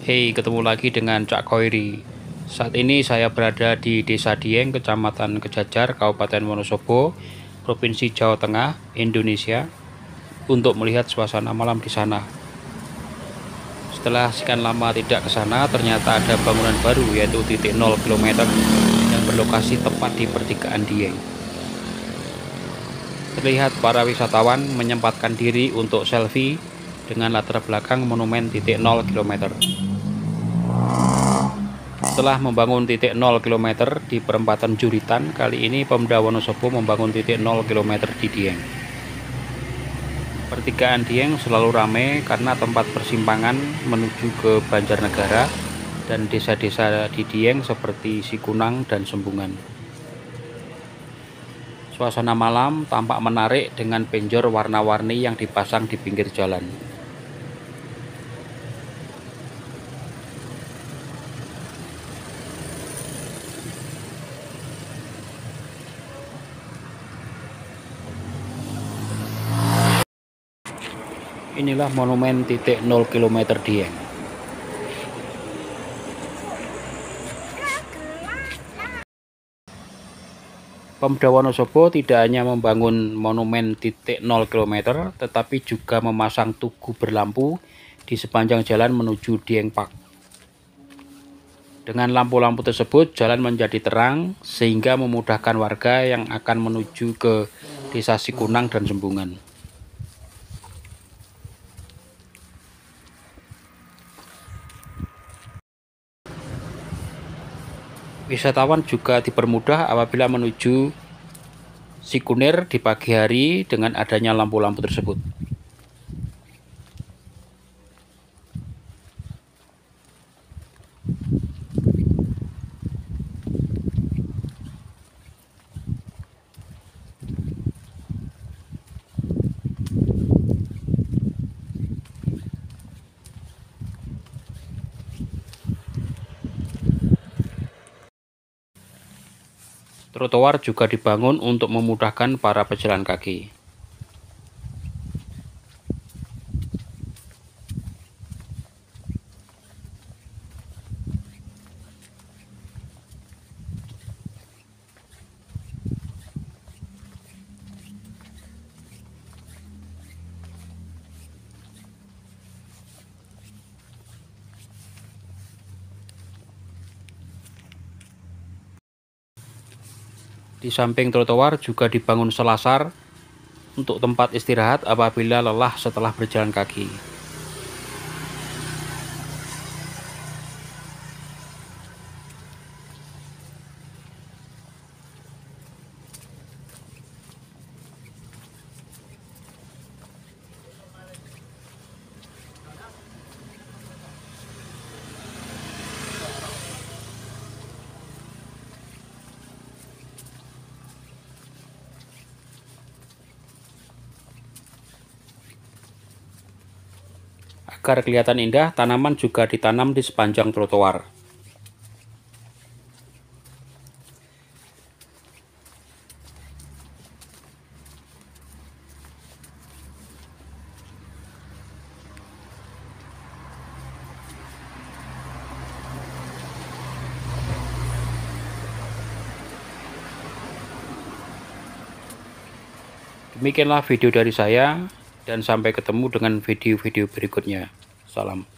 Hey, ketemu lagi dengan Cak Koiri. Saat ini saya berada di Desa Dieng, Kecamatan Kejajar, Kabupaten Wonosobo, Provinsi Jawa Tengah, Indonesia, untuk melihat suasana malam di sana. Setelah sekian lama tidak ke sana, ternyata ada bangunan baru yaitu titik 0 km yang berlokasi tepat di pertigaan Dieng. Terlihat para wisatawan menyempatkan diri untuk selfie dengan latar belakang monumen titik 0 km. Setelah membangun titik 0 km di perempatan Juritan, kali ini Pemda Wonosobo membangun titik 0 km di Dieng. Pertigaan Dieng selalu ramai karena tempat persimpangan menuju ke Banjarnegara dan desa-desa di Dieng seperti Sikunang dan Sembungan. Suasana malam tampak menarik dengan penjor warna-warni yang dipasang di pinggir jalan. Inilah monumen titik 0 km Dieng. Pemda Wonosobo tidak hanya membangun monumen titik 0 km, tetapi juga memasang tugu berlampu di sepanjang jalan menuju Dieng Park. Dengan lampu-lampu tersebut, jalan menjadi terang sehingga memudahkan warga yang akan menuju ke Desa Sikunang dan Sembungan. Wisatawan juga dipermudah apabila menuju Sikunir di pagi hari dengan adanya lampu-lampu tersebut. Trotoar juga dibangun untuk memudahkan para pejalan kaki. Di samping trotoar juga dibangun selasar untuk tempat istirahat apabila lelah setelah berjalan kaki. Agar kelihatan indah, tanaman juga ditanam di sepanjang trotoar. Demikianlah video dari saya, dan sampai ketemu dengan video-video berikutnya. Salam.